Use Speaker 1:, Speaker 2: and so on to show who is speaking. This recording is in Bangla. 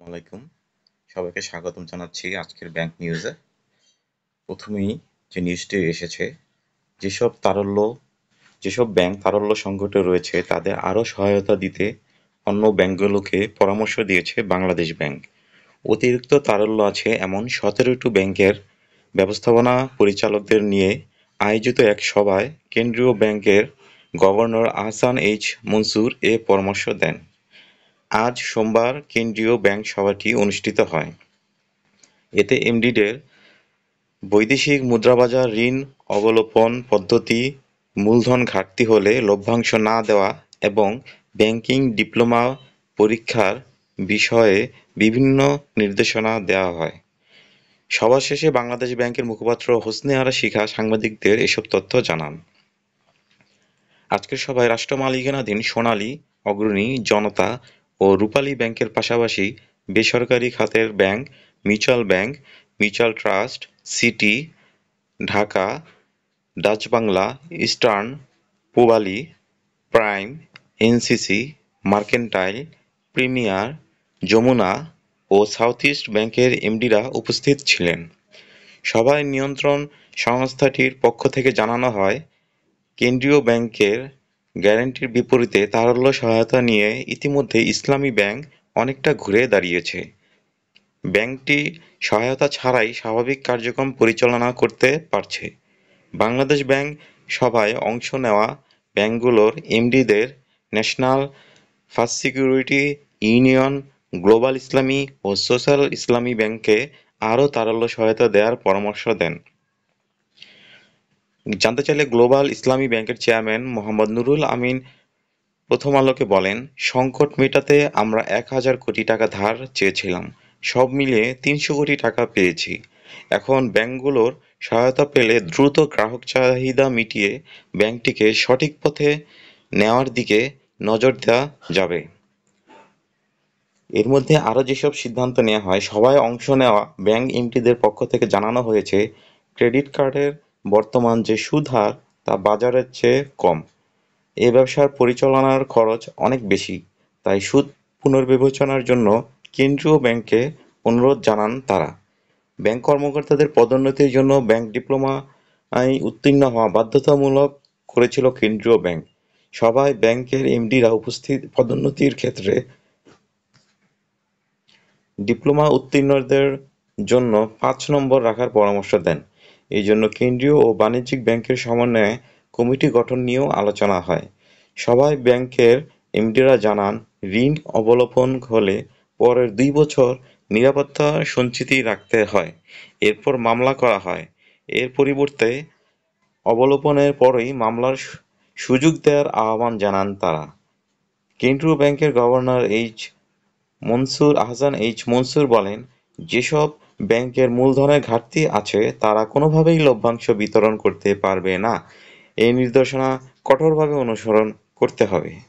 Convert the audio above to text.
Speaker 1: আলাইকুম। সবাইকে স্বাগতম জানাচ্ছি আজকের ব্যাংক নিউজে। প্রথমেই যে নিউজটি এসেছে, যেসব ব্যাংক তারল্য সংকটে রয়েছে তাদের আরও সহায়তা দিতে অন্য ব্যাংকগুলোকে পরামর্শ দিয়েছে বাংলাদেশ ব্যাংক। অতিরিক্ত তারল্য আছে এমন 17টি ব্যাংকের ব্যবস্থাপনা পরিচালকদের নিয়ে আয়োজিত এক সভায় কেন্দ্রীয় ব্যাংকের গভর্নর আহসান এইচ মনসুর এ পরামর্শ দেন। আজ সোমবার কেন্দ্রীয় ব্যাংক সভাটি অনুষ্ঠিত হয়। এতে এমডিদের বৈদেশিক মুদ্রাবাজার ঋণ অবলোপন পদ্ধতি, মূলধন ঘাটতি হলে লভ্যাংশ না দেওয়া এবং ব্যাংকিং ডিপ্লোমা পরীক্ষার বিষয়ে বিভিন্ন নির্দেশনা দেওয়া হয়। সভা শেষে বাংলাদেশ ব্যাংকের মুখপাত্র হোসনে আরা শিখা সাংবাদিকদের এসব তথ্য জানান। আজকের সভায় রাষ্ট্র মালিকানাধীন সোনালী, অগ্রণী, জনতা ও রূপালী ব্যাংকের পাশাপাশি বেসরকারি খাতের bank, Mutual Trust, City, Dhaka, Dutch Bangla, Eastern, Pubali, Prime, NCC, Mercantile, Premier, Jamuna ও সাউথ ইস্ট ব্যাংকের এমডিরা উপস্থিত ছিলেন। সভায় নিয়ন্ত্রণ সংস্থাটির পক্ষ থেকে জানানো হয়, কেন্দ্রীয় ব্যাংকের গ্যারান্টির বিপরীতে তারল্য সহায়তা নিয়ে ইতিমধ্যে ইসলামী ব্যাংক অনেকটা ঘুরে দাঁড়িয়েছে। ব্যাংকটি সহায়তা ছাড়াই স্বাভাবিক কার্যক্রম পরিচালনা করতে পারছে। বাংলাদেশ ব্যাংক সভায় অংশ নেওয়া ব্যাংকগুলোর এমডিদের National First Security Union, Global Islami ও সোশ্যাল ইসলামী ব্যাংককে আরও তারল্য সহায়তা দেওয়ার পরামর্শ দেন। জানতে চাইলে গ্লোবাল ইসলামী ব্যাংকের চেয়ারম্যান মোহাম্মদ নুরুল আমিন প্রথম আলোকে বলেন, সংকট মেটাতে আমরা ১,০০০ কোটি টাকা ধার চেয়েছিলাম। সব মিলিয়ে ৩০০ কোটি টাকা পেয়েছি। এখন ব্যাংকগুলোর সহায়তা পেলে দ্রুত গ্রাহক চাহিদা মিটিয়ে ব্যাংকটিকে সঠিক পথে নেওয়ার দিকে নজর দেওয়া যাবে। এর মধ্যে আরও যেসব সিদ্ধান্ত নেওয়া হয়, সভায় অংশ নেওয়া ব্যাংক এমডিদের পক্ষ থেকে জানানো হয়েছে, ক্রেডিট কার্ডের বর্তমান যে সুদ হার তা বাজারের চেয়ে কম। এ ব্যবসার পরিচালনার খরচ অনেক বেশি, তাই সুদ পুনর্বিবেচনার জন্য কেন্দ্রীয় ব্যাংককে অনুরোধ জানান তারা। ব্যাংক কর্মকর্তাদের পদোন্নতির জন্য ব্যাংক ডিপ্লোমায় উত্তীর্ণ হওয়া বাধ্যতামূলক করেছিল কেন্দ্রীয় ব্যাংক। সভায় ব্যাংকের এমডিরা উপস্থিত পদোন্নতির ক্ষেত্রে ডিপ্লোমা উত্তীর্ণদের জন্য ৫ নম্বর রাখার পরামর্শ দেন। এই জন্য কেন্দ্রীয় ও বাণিজ্যিক ব্যাংকের সমন্বয়ে কমিটি গঠন নিয়েও আলোচনা হয়। সভায় ব্যাংকের এমডিরা জানান, ঋণ অবলোপন হলে পরের ২ বছর নিরাপত্তা সঞ্চিতি রাখতে হয়, এরপর মামলা করা হয়। এর পরিবর্তে অবলোপনের পরই মামলার সুযোগ দেওয়ার আহ্বান জানান তারা। কেন্দ্রীয় ব্যাংকের গভর্নর আহসান এইচ মনসুর বলেন, যেসব ব্যাংকের মূলধনের ঘাটতি আছে তারা কোনোভাবেই লভ্যাংশ বিতরণ করতে পারবে না। এই নির্দেশনা কঠোরভাবে অনুসরণ করতে হবে।